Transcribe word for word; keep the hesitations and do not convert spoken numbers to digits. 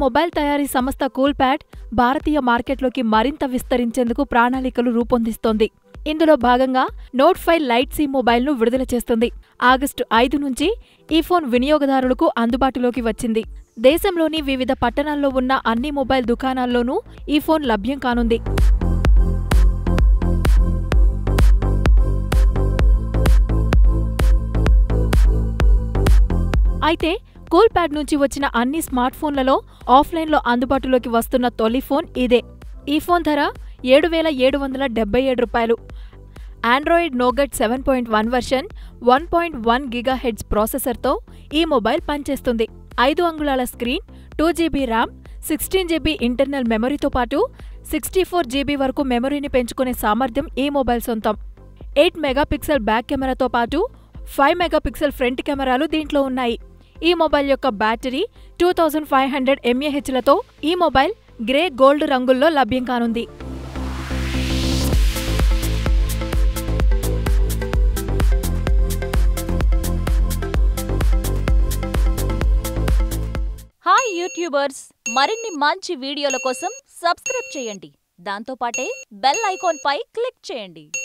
Mobile తయారీ సంస్థ కూల్ప్యాడ్ భారతీయ మార్కెట్లోకి మరింత విస్తరించేందుకు ప్రణాళికలు రూపొందిస్తోంది. ఇందులో భాగంగా నోట్ ఫైవ్ లైట్ సి మొబైల్ను విడుదల చేస్తుంది. ఆగస్టు ఐదు నుంచి ఈ ఫోన్ వినియోగదారులకు అందుబాటులోకి వచ్చింది. దేశంలోని వివిధ పట్టణాల్లో ఉన్న అన్ని మొబైల్ దుకాణాల్లోనూ ఈ ఫోన్ లభ్యం కానుంది. అయితే కూల్ప్యాడ్ నుంచి వచ్చిన అన్ని స్మార్ట్ ఫోన్లలో ఆఫ్లైన్లో అందుబాటులోకి వస్తున్న తొలి ఫోన్ ఇదే. ఈ ఫోన్ ధర ఏడు వేల ఏడు వందల డెబ్బై ఏడు రూపాయలు. Android Nougat seven point one version one point one gigahertz ప్రాసెసర్తో ఈ మొబైల్ పనిచేస్తుంది. ఐదు అంగుళాల screen, two GB RAM, sixteen GB internal మెమరీతో పాటు సిక్స్టీ ఫోర్ జీబీ వరకు మెమరీని పెంచుకునే సామర్థ్యం ఈ మొబైల్ సొంతం. ఎయిట్ మెగాపిక్సెల్ బ్యాక్ కెమెరాతో పాటు ఫైవ్ మెగాపిక్సెల్ ఫ్రంట్ కెమెరాలు దీంట్లో ఉన్నాయి. ఈ మొబైల్ యొక్క battery two thousand five hundred ఎంఏహెచ్లతో ఈ మొబైల్ గ్రే గోల్డ్ రంగుల్లో లభ్యం కానుంది. హాయ్ యూట్యూబర్స్, మరిన్ని మంచి వీడియోల కోసం సబ్స్క్రైబ్ చేయండి. దాంతోపాటే బెల్ ఐకాన్ పై క్లిక్ చేయండి.